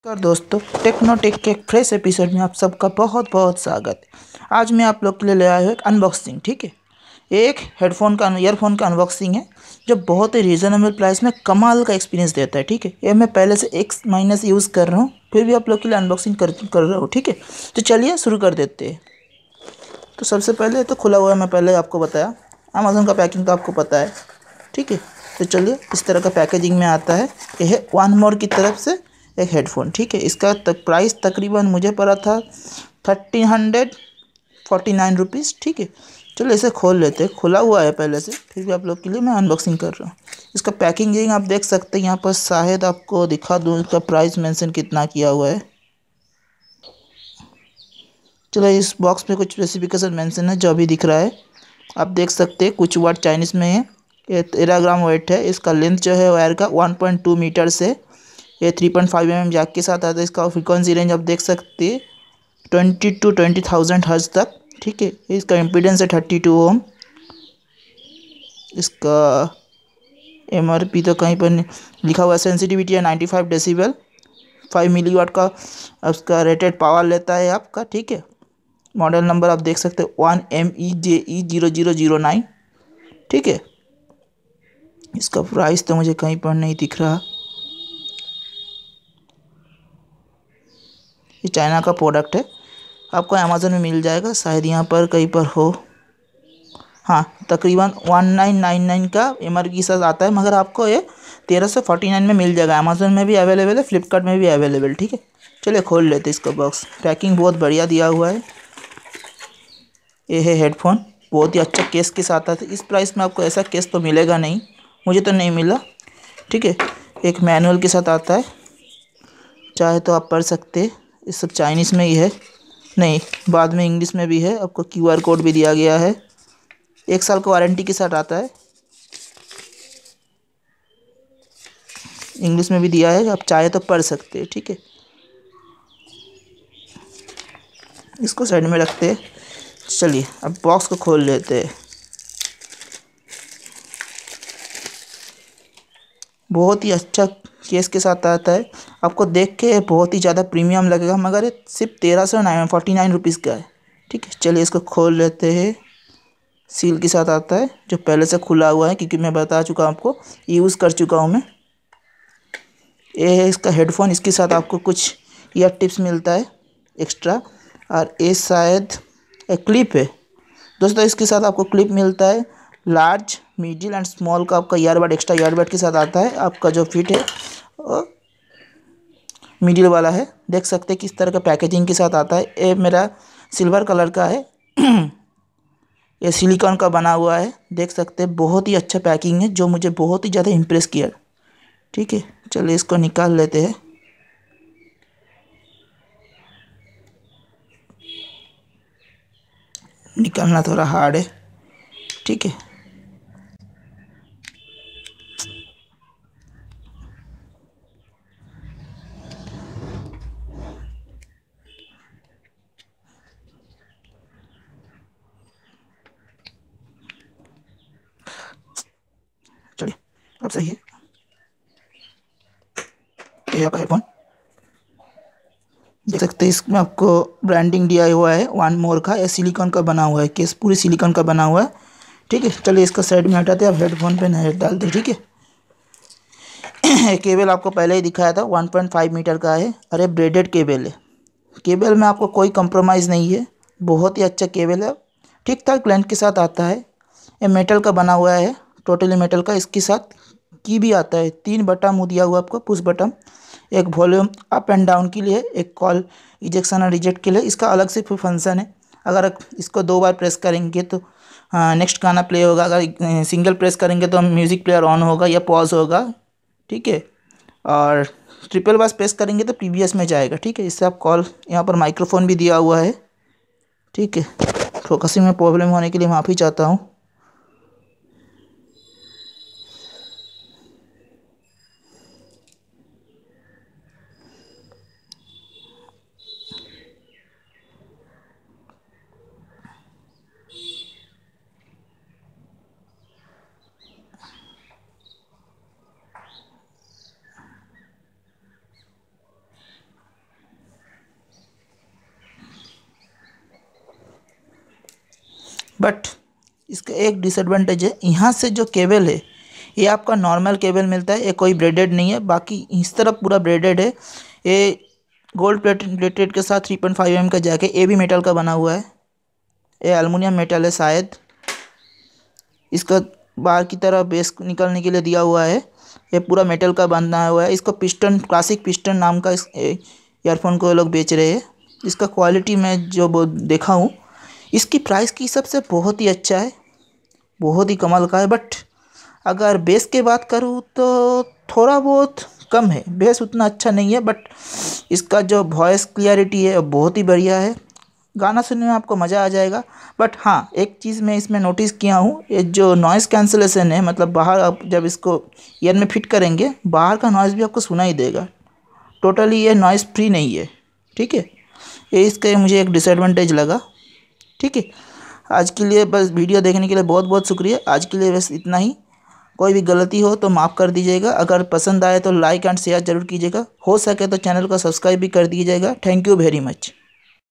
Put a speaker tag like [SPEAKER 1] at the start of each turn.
[SPEAKER 1] नमस्कार दोस्तों, टेक्नोटेक के एक फ्रेश एपिसोड में आप सबका बहुत बहुत स्वागत है। आज मैं आप लोग के लिए ले आया हूँ एक अनबॉक्सिंग। ठीक है, एक हेडफोन का ईयरफोन का अनबॉक्सिंग है जो बहुत ही रीज़नेबल प्राइस में कमाल का एक्सपीरियंस देता है। ठीक है, ये मैं पहले से 1 महीने से यूज़ कर रहा हूँ, फिर भी आप लोग के लिए अनबॉक्सिंग कर रहा हूँ। ठीक है, तो चलिए शुरू कर देते हैं। तो सबसे पहले तो खुला हुआ है, मैं पहले आपको बताया अमेज़न का पैकिंग तो आपको पता है। ठीक है, तो चलिए इस तरह का पैकेजिंग में आता है। यह है वन मोर की तरफ से एक हेडफोन। ठीक है, इसका प्राइस तकरीबन मुझे पड़ा था 1349 रुपीज़। ठीक है, चलो इसे खोल लेते हैं। खुला हुआ है पहले से, फिर भी आप लोग के लिए मैं अनबॉक्सिंग कर रहा हूँ। इसका पैकिंग आप देख सकते हैं यहाँ पर। शायद आपको दिखा दूँ इसका प्राइस मेंशन कितना किया हुआ है। चलो इस बॉक्स में कुछ स्पेसिफिकेशन मेंशन है जो अभी दिख रहा है, आप देख सकते हैं। कुछ वर्ड चाइनीज़ में है। ये 13 ग्राम वेट है। इसका लेंथ जो है वायर का 1.2 मीटर से ये 3.5 mm जैक के साथ आता है। इसका फ्रीक्वेंसी रेंज आप देख सकते हैं 20 to 20,000 हर्ट्ज तक। ठीक है, इसका इम्पीडेंस है 32 ओम। इसका MRP तो कहीं पर नहीं लिखा हुआ है। सेंसिटिविटी है 95 डेसिबल। 5 मिलीवाट का उसका रेटेड पावर लेता है आपका। ठीक है, मॉडल नंबर आप देख सकते हैं 1MEJE0009। ठीक है, इसका प्राइस तो मुझे कहीं पर नहीं दिख रहा। ये चाइना का प्रोडक्ट है, आपको अमेज़न में मिल जाएगा, शायद यहाँ पर कहीं पर हो। हाँ, तकरीबन 1999 का MRP के साथ आता है, मगर आपको ये 1349 में मिल जाएगा। अमेज़न में भी अवेलेबल है, फ्लिपकार्ट में भी अवेलेबल। ठीक है, चलिए खोल लेते हैं इसका बॉक्स। पैकिंग बहुत बढ़िया दिया हुआ है। ये है हेडफोन, बहुत ही अच्छा केस के साथ आता है। इस प्राइस में आपको ऐसा केस तो मिलेगा नहीं, मुझे तो नहीं मिला। ठीक है, एक मैनुअल के साथ आता है, चाहे तो आप पढ़ सकते हैं। ये सब चाइनीज़ में ही है, नहीं बाद में इंग्लिश में भी है। आपको QR कोड भी दिया गया है। 1 साल का वारंटी के साथ आता है, इंग्लिश में भी दिया है, आप चाहे तो पढ़ सकते हैं। ठीक है, इसको साइड में रखते हैं। चलिए अब बॉक्स को खोल लेते हैं। बहुत ही अच्छा केस के साथ आता है। आपको देख के बहुत ही ज़्यादा प्रीमियम लगेगा, मगर ये सिर्फ 1349 रुपीज़ का है। ठीक है, चलिए इसको खोल लेते हैं। सील के साथ आता है जो पहले से खुला हुआ है, क्योंकि मैं बता चुका हूँ आपको, यूज़ कर चुका हूँ मैं। ये है इसका हेडफोन। इसके साथ आपको कुछ ईयर टिप्स मिलता है एक्स्ट्रा, और ये शायद एक क्लिप है दोस्तों। इसके साथ आपको क्लिप मिलता है। लार्ज, मिडिल एंड स्मॉल का आपका ईयरबड एक्स्ट्रा ईयरबड के साथ आता है। आपका जो फिट है मिडिल वाला है। देख सकते हैं किस तरह का पैकेजिंग के साथ आता है। ये मेरा सिल्वर कलर का है। ये सिलिकॉन का बना हुआ है, देख सकते हैं। बहुत ही अच्छा पैकिंग है जो मुझे बहुत ही ज़्यादा इम्प्रेस किया। ठीक है, चलिए इसको निकाल लेते हैं। निकालना थोड़ा हार्ड है। ठीक है, चलिए अब सही है। ये आपका हेडफोन देख सकते हैं। इसमें आपको ब्रांडिंग दिया हुआ है वन मोर का। ये सिलिकॉन का बना हुआ है, केस पूरी सिलिकॉन का बना हुआ है। ठीक है, चलिए इसका साइड में हटाते हैं। अब हेडफोन पे नजर डालते हैं। ठीक है, केबल आपको पहले ही दिखाया था, 1.5 मीटर का है। अरे ब्रेडेड केबल है, केबल में आपको कोई कंप्रोमाइज़ नहीं है। बहुत ही अच्छा केबल है, ठीक ठाक लेंथ के साथ आता है। ये मेटल का बना हुआ है, टोटली मेटल का। इसके साथ की भी आता है। 3 बटन मुँह दिया हुआ आपको, पुश बटन। एक वॉल्यूम अप एंड डाउन के लिए, एक कॉल इजेक्शन और रिजेक्ट के लिए। इसका अलग से फंक्शन है। अगर इसको 2 बार प्रेस करेंगे तो नेक्स्ट गाना प्ले होगा। अगर सिंगल प्रेस करेंगे तो म्यूज़िक प्लेयर ऑन होगा या पॉज होगा। ठीक है, और ट्रिपल बार प्रेस करेंगे तो प्रीवियस में जाएगा। ठीक है, इससे आप कॉल, यहाँ पर माइक्रोफोन भी दिया हुआ है। ठीक है, फोकसिंग में प्रॉब्लम होने के लिए माफ़ी चाहता हूँ। बट इसका एक डिसएडवांटेज है, यहाँ से जो केबल है ये आपका नॉर्मल केबल मिलता है, ये कोई ब्रेडेड नहीं है। बाकी इस तरफ पूरा ब्रेडेड है। ये गोल्ड प्लेटेड के साथ 3.5 mm का जैक है। ये भी मेटल का बना हुआ है, ये एल्युमिनियम मेटल है शायद। इसका बाहर की तरफ बेस निकलने के लिए दिया हुआ है। ये पूरा मेटल का बना हुआ है। इसको पिस्टन, क्लासिक पिस्टन नाम का इस ईयरफोन को लोग बेच रहे हैं। इसका क्वालिटी मैं जो देखा हूँ, इसकी प्राइस की हिसाब से बहुत ही अच्छा है, बहुत ही कमाल का है। बट अगर बेस की बात करूँ तो थोड़ा बहुत कम है, बेस उतना अच्छा नहीं है। बट इसका जो वॉइस क्लियरिटी है बहुत ही बढ़िया है, गाना सुनने में आपको मज़ा आ जाएगा। बट हाँ, एक चीज़ मैं इसमें नोटिस किया हूँ, ये जो नॉइज़ कैंसलेशन है, मतलब बाहर आप जब इसको ईयर में फिट करेंगे बाहर का नॉइज़ भी आपको सुनाई देगा। टोटली ये नॉइज़ फ्री नहीं है, ठीक है। ये इसका मुझे एक डिसएडवांटेज लगा, ठीक है। आज के लिए बस वीडियो देखने के लिए बहुत बहुत शुक्रिया। आज के लिए बस इतना ही। कोई भी गलती हो तो माफ़ कर दीजिएगा। अगर पसंद आए तो लाइक एंड शेयर ज़रूर कीजिएगा। हो सके तो चैनल को सब्सक्राइब भी कर दीजिएगा। Thank you very much.